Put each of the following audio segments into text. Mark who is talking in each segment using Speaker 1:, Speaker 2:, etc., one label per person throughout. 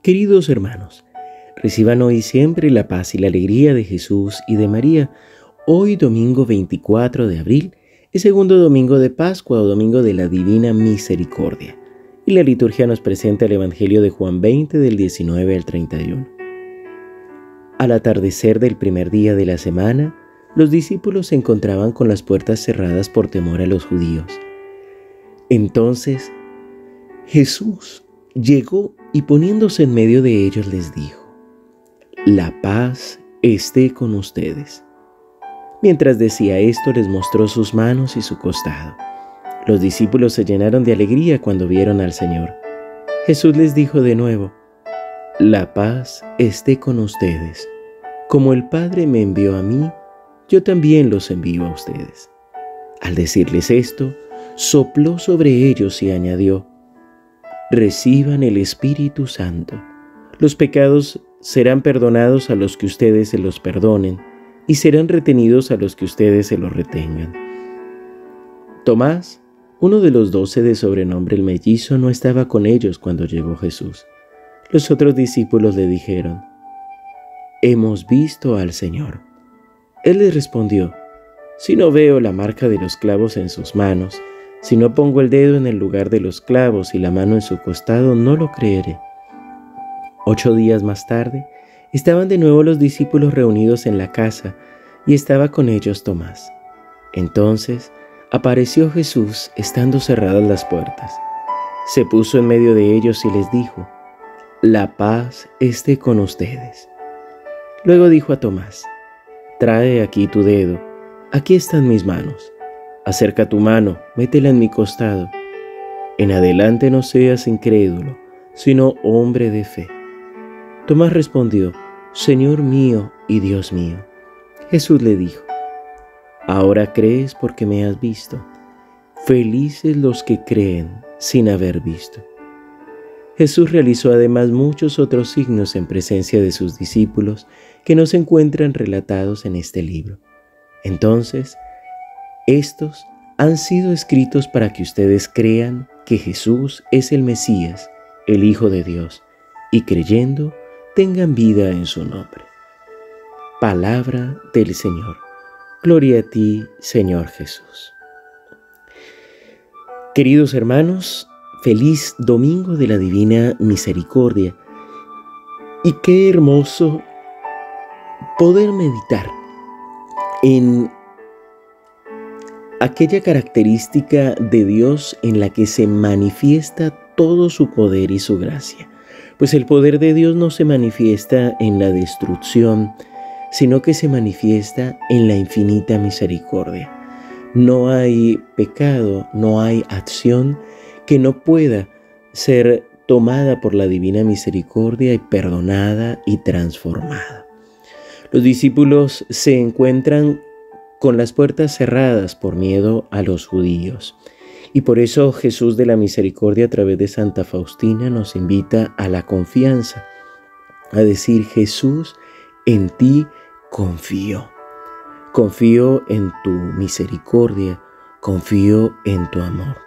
Speaker 1: Queridos hermanos, reciban hoy siempre la paz y la alegría de Jesús y de María. Hoy, domingo 24 de abril, es segundo domingo de Pascua o domingo de la Divina Misericordia. Y la liturgia nos presenta el Evangelio de Juan 20 del 19 al 31. Al atardecer del primer día de la semana, los discípulos se encontraban con las puertas cerradas por temor a los judíos. Entonces, Jesús llegó y poniéndose en medio de ellos les dijo: «La paz esté con ustedes». Mientras decía esto, les mostró sus manos y su costado. Los discípulos se llenaron de alegría cuando vieron al Señor. Jesús les dijo de nuevo: «La paz esté con ustedes. Como el Padre me envió a mí, yo también los envío a ustedes». Al decirles esto, sopló sobre ellos y añadió: «Reciban el Espíritu Santo. Los pecados serán perdonados a los que ustedes se los perdonen, y serán retenidos a los que ustedes se los retengan». Tomás, uno de los 12 de sobrenombre el mellizo, no estaba con ellos cuando llegó Jesús. Los otros discípulos le dijeron: «Hemos visto al Señor». Él les respondió: «Si no veo la marca de los clavos en sus manos, si no pongo el dedo en el lugar de los clavos y la mano en su costado, no lo creeré». 8 días más tarde, estaban de nuevo los discípulos reunidos en la casa y estaba con ellos Tomás. Entonces apareció Jesús estando cerradas las puertas. Se puso en medio de ellos y les dijo: «La paz esté con ustedes». Luego dijo a Tomás: «Trae aquí tu dedo, aquí están mis manos. Acerca tu mano, métela en mi costado. En adelante no seas incrédulo, sino hombre de fe». Tomás respondió: «Señor mío y Dios mío». Jesús le dijo: «Ahora crees porque me has visto. Felices los que creen sin haber visto». Jesús realizó además muchos otros signos en presencia de sus discípulos que no se encuentran relatados en este libro. Entonces, estos han sido escritos para que ustedes crean que Jesús es el Mesías, el Hijo de Dios, y creyendo tengan vida en su nombre. Palabra del Señor. Gloria a ti, Señor Jesús. Queridos hermanos, feliz domingo de la Divina Misericordia. Y qué hermoso poder meditar en aquella característica de Dios en la que se manifiesta todo su poder y su gracia. Pues el poder de Dios no se manifiesta en la destrucción, sino que se manifiesta en la infinita misericordia. No hay pecado, no hay acción que no pueda ser tomada por la divina misericordia y perdonada y transformada. Los discípulos se encuentran con las puertas cerradas por miedo a los judíos. Y por eso Jesús de la Misericordia, a través de Santa Faustina, nos invita a la confianza, a decir: Jesús, en ti confío. Confío en tu misericordia, confío en tu amor.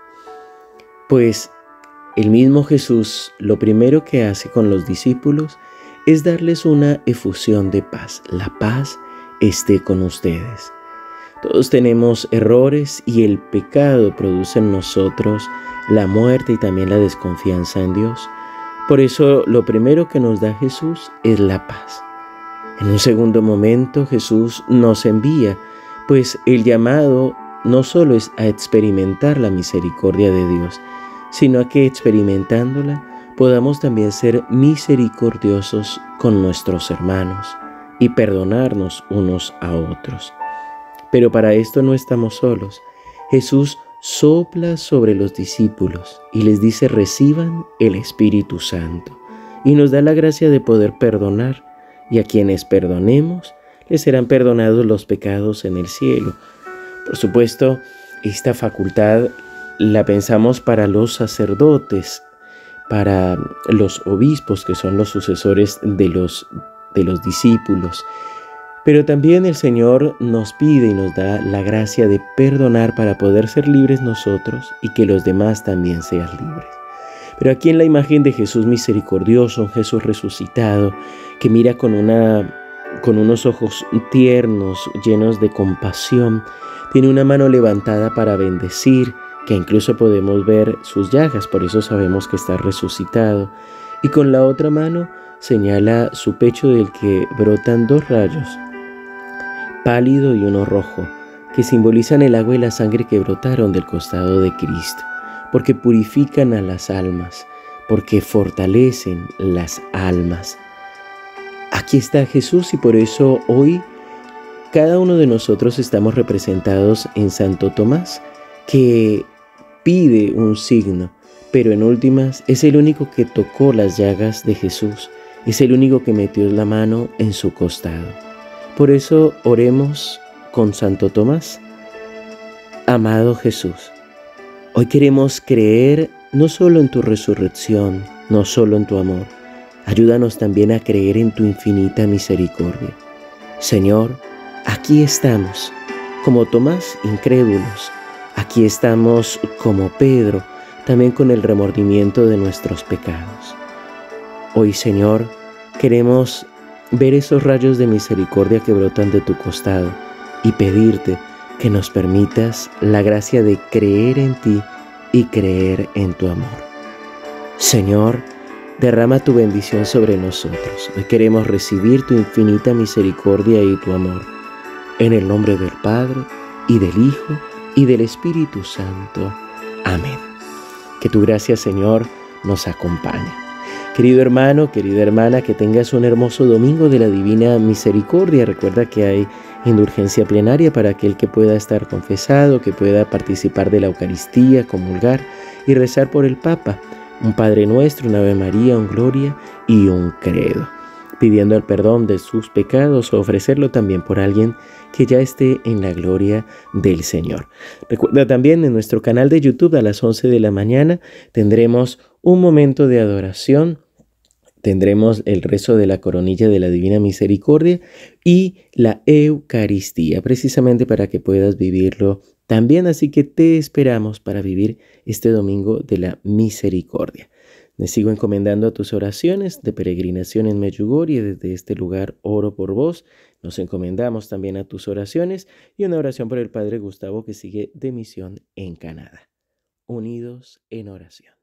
Speaker 1: Pues el mismo Jesús lo primero que hace con los discípulos es darles una efusión de paz. La paz esté con ustedes. Todos tenemos errores y el pecado produce en nosotros la muerte y también la desconfianza en Dios. Por eso lo primero que nos da Jesús es la paz. En un segundo momento Jesús nos envía, pues el llamado no solo es a experimentar la misericordia de Dios, sino a que experimentándola podamos también ser misericordiosos con nuestros hermanos y perdonarnos unos a otros. Pero para esto no estamos solos. Jesús sopla sobre los discípulos y les dice: reciban el Espíritu Santo, y nos da la gracia de poder perdonar, y a quienes perdonemos les serán perdonados los pecados en el cielo. Por supuesto, esta facultad la pensamos para los sacerdotes, para los obispos, que son los sucesores de los discípulos. Pero también el Señor nos pide y nos da la gracia de perdonar para poder ser libres nosotros y que los demás también sean libres. Pero aquí en la imagen de Jesús misericordioso, un Jesús resucitado, que mira con unos ojos tiernos, llenos de compasión, tiene una mano levantada para bendecir, que incluso podemos ver sus llagas, por eso sabemos que está resucitado. Y con la otra mano señala su pecho del que brotan dos rayos, pálido y uno rojo, que simbolizan el agua y la sangre que brotaron del costado de Cristo, porque purifican a las almas, porque fortalecen las almas. Aquí está Jesús y por eso hoy cada uno de nosotros estamos representados en Santo Tomás, que pide un signo, pero en últimas es el único que tocó las llagas de Jesús, es el único que metió la mano en su costado. Por eso oremos con Santo Tomás. Amado Jesús, hoy queremos creer no solo en tu resurrección, no solo en tu amor. Ayúdanos también a creer en tu infinita misericordia. Señor, aquí estamos, como Tomás, incrédulos. Aquí estamos como Pedro, también con el remordimiento de nuestros pecados. Hoy, Señor, queremos ver esos rayos de misericordia que brotan de tu costado y pedirte que nos permitas la gracia de creer en ti y creer en tu amor. Señor, derrama tu bendición sobre nosotros. Hoy queremos recibir tu infinita misericordia y tu amor. En el nombre del Padre, y del Hijo, y del Espíritu Santo. Amén. Que tu gracia, Señor, nos acompañe. Querido hermano, querida hermana, que tengas un hermoso domingo de la Divina Misericordia. Recuerda que hay indulgencia plenaria para aquel que pueda estar confesado, que pueda participar de la Eucaristía, comulgar y rezar por el Papa. Un Padre Nuestro, una Ave María, un Gloria y un Credo, pidiendo el perdón de sus pecados o ofrecerlo también por alguien que ya esté en la gloria del Señor. Recuerda también en nuestro canal de YouTube a las 11 de la mañana tendremos un momento de adoración. Tendremos el rezo de la coronilla de la Divina Misericordia y la Eucaristía, precisamente para que puedas vivirlo también. Así que te esperamos para vivir este domingo de la misericordia. Me sigo encomendando a tus oraciones de peregrinación en Medjugorje. Desde este lugar oro por vos. Nos encomendamos también a tus oraciones y una oración por el Padre Gustavo, que sigue de misión en Canadá. Unidos en oración.